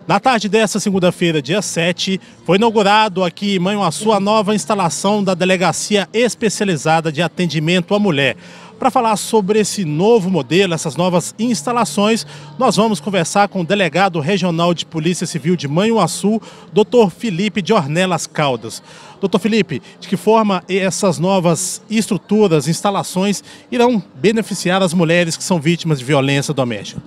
Na tarde desta segunda-feira, dia 7, foi inaugurado aqui em Manhuaçu a nova instalação da Delegacia Especializada de Atendimento à Mulher. Para falar sobre esse novo modelo, essas novas instalações, nós vamos conversar com o delegado regional de Polícia Civil de Manhuaçu, Dr. Felipe de Ornelas Caldas. Dr. Felipe, de que forma essas novas estruturas, instalações irão beneficiar as mulheres que são vítimas de violência doméstica?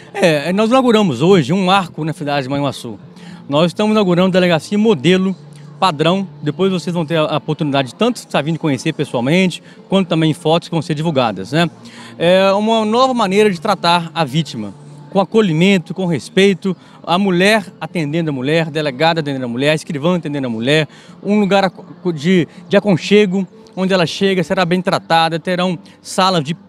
Nós inauguramos hoje um marco na cidade de Manhuaçu. Nós estamos inaugurando a delegacia modelo, padrão. Depois vocês vão ter a oportunidade de tanto estar vindo conhecer pessoalmente, quanto também fotos que vão ser divulgadas, né? É uma nova maneira de tratar a vítima, com acolhimento, com respeito, a mulher atendendo a mulher, delegada atendendo a mulher, escrivã atendendo a mulher, um lugar de aconchego, onde ela chega, será bem tratada, terão salas de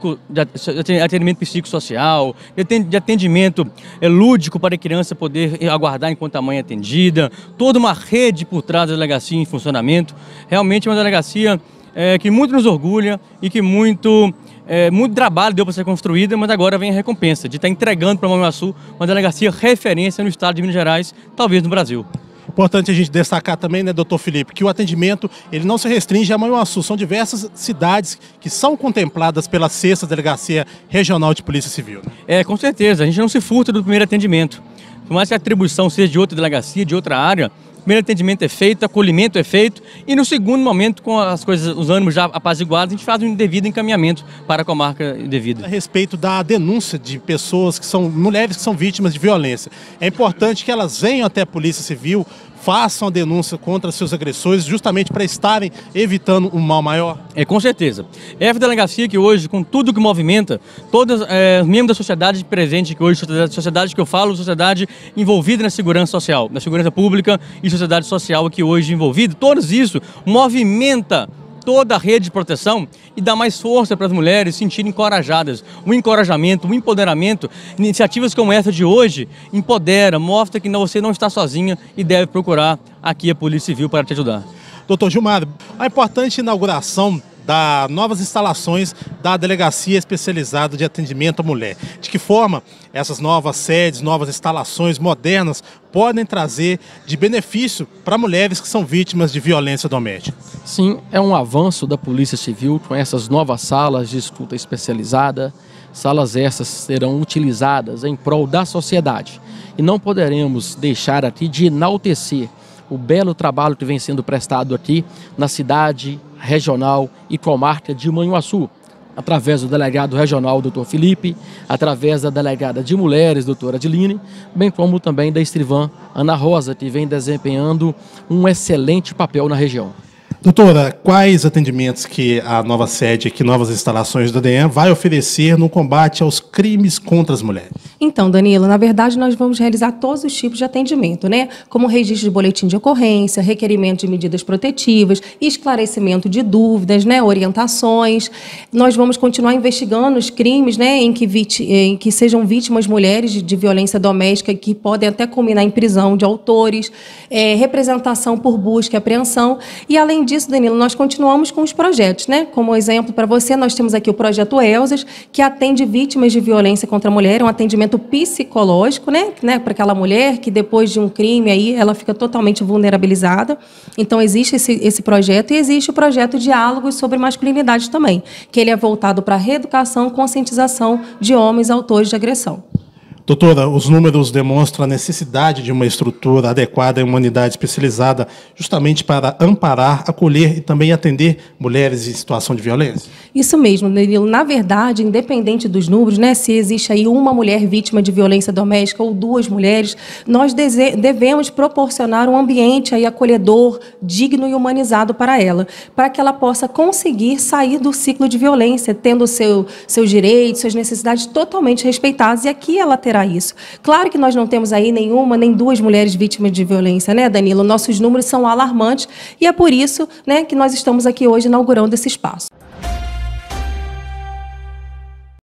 atendimento psicossocial, de atendimento lúdico para a criança poder aguardar enquanto a mãe é atendida, toda uma rede por trás da delegacia em funcionamento. Realmente é uma delegacia que muito nos orgulha e que muito trabalho deu para ser construída, mas agora vem a recompensa de estar entregando para Manhuaçu uma delegacia referência no estado de Minas Gerais, talvez no Brasil. Importante a gente destacar também, né, doutor Felipe, que o atendimento ele não se restringe a Manhuaçu. São diversas cidades que são contempladas pela 6ª Delegacia Regional de Polícia Civil. Com certeza. A gente não se furta do primeiro atendimento. Por mais que a atribuição seja de outra delegacia, de outra área, o primeiro atendimento é feito, acolhimento é feito e no segundo momento, com as coisas, os ânimos já apaziguados, a gente faz um devido encaminhamento para a comarca devida. A respeito da denúncia de pessoas que são mulheres que são vítimas de violência, é importante que elas venham até a Polícia Civil, façam a denúncia contra seus agressores, justamente para estarem evitando um mal maior? Com certeza. É a delegacia que hoje, com tudo que movimenta, todos os membros da sociedade presente, que hoje, sociedade que eu falo, sociedade envolvida na segurança social, na segurança pública e sociedade social aqui hoje envolvida, todos isso movimenta toda a rede de proteção e dá mais força para as mulheres se sentirem encorajadas. O encorajamento, o empoderamento, iniciativas como essa de hoje, empodera, mostra que você não está sozinha e deve procurar aqui a Polícia Civil para te ajudar. Doutor Gilmar, a importante inauguração das novas instalações da Delegacia Especializada de Atendimento à Mulher. De que forma essas novas sedes, novas instalações modernas podem trazer de benefício para mulheres que são vítimas de violência doméstica? Sim, é um avanço da Polícia Civil com essas novas salas de escuta especializada. Salas essas serão utilizadas em prol da sociedade. E não poderemos deixar aqui de enaltecer o belo trabalho que vem sendo prestado aqui na cidade regional e comarca de Manhuaçu, através do delegado regional, Dr. Felipe, através da delegada de mulheres, doutora Adiline, bem como também da escrivã Ana Rosa, que vem desempenhando um excelente papel na região. Doutora, quais atendimentos que a nova sede, que novas instalações do DEAN vai oferecer no combate aos crimes contra as mulheres? Então, Danilo, na verdade nós vamos realizar todos os tipos de atendimento, né? Como registro de boletim de ocorrência, requerimento de medidas protetivas, esclarecimento de dúvidas, né? Orientações. Nós vamos continuar investigando os crimes, né? Em que sejam vítimas mulheres de violência doméstica, que podem até culminar em prisão de autores, representação por busca e apreensão. E, além disso, Danilo, nós continuamos com os projetos, né? Como exemplo para você, nós temos aqui o projeto ELSAS, que atende vítimas de violência contra a mulher, é um atendimento psicológico, né? Para aquela mulher que depois de um crime aí ela fica totalmente vulnerabilizada. Então existe esse projeto e existe o projeto Diálogos sobre Masculinidade também, que ele é voltado para a reeducação e conscientização de homens autores de agressão. Doutora, os números demonstram a necessidade de uma estrutura adequada e uma unidade especializada justamente para amparar, acolher e também atender mulheres em situação de violência? Isso mesmo, Danilo. Na verdade, independente dos números, né, se existe aí uma mulher vítima de violência doméstica ou 2 mulheres, nós devemos proporcionar um ambiente aí acolhedor, digno e humanizado para ela, para que ela possa conseguir sair do ciclo de violência, tendo seus direitos, suas necessidades totalmente respeitadas, e aqui ela terá isso. Claro que nós não temos aí nenhuma, nem 2 mulheres vítimas de violência, né, Danilo? Nossos números são alarmantes e é por isso, né, que nós estamos aqui hoje inaugurando esse espaço.